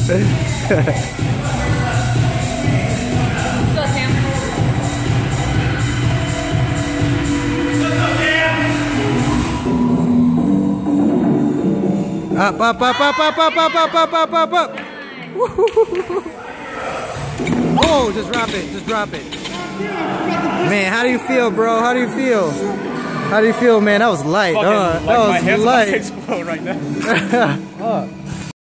Up, up, up, up, up, up, up, up, up, up, up, up. Oh, just drop it, just drop it. Man, how do you feel, bro? How do you feel? How do you feel, man? That was light, huh? That was light. My head's about to explode right now.